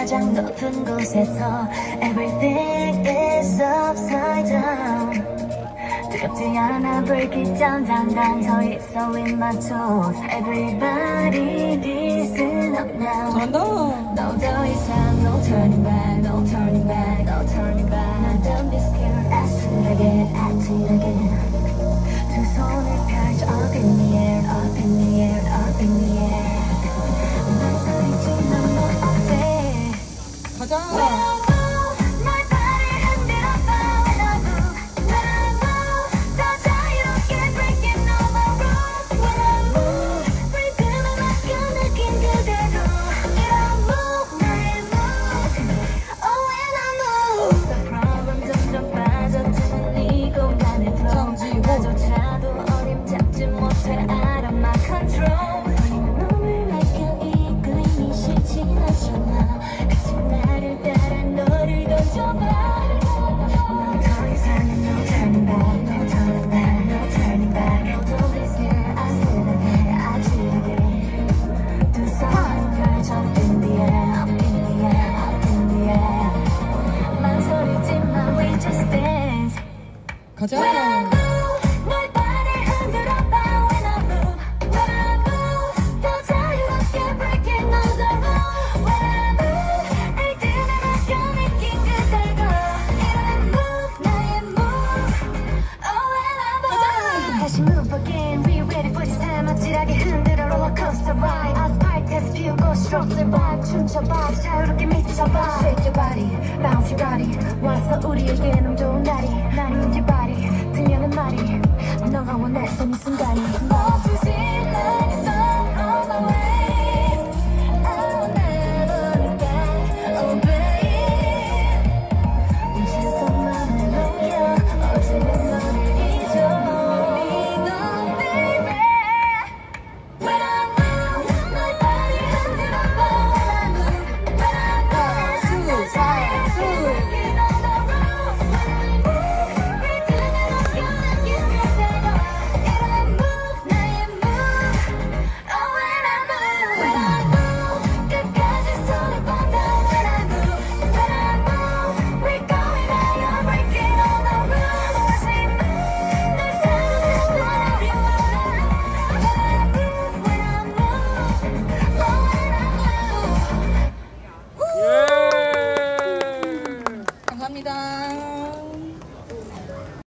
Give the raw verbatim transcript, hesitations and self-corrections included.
가장 높은 곳에서 Everything is upside down. 두렵지 않아 break it down 단단 서 있어 in my toes. Everybody listen up now. No 더 이상 no turning back, no turning back, no turning back. Now don't be scared. Act it again, act it again. 두 손을 펼쳐 up in the air, up in the air, up in the air. 망설이지만 너 어때? 가자. 가자. 다시 move again, we ready for this time. 아찔하게 흔들어 rollercoaster ride. 아스팔트에서 피우고 stroke survive. 춤춰봐 자유롭게 미쳐봐. Shake your body, bounce your body. 왔어 우리에게 너무 좋은 날이. 나는 네 body, 들려는 말이. 너가 원했던 이 순간이 멈추지 않았어 all the way. I will never look back, oh babe. 훔쳤던 맘을 녹여 어제의 너를 잊어. 감사합니다.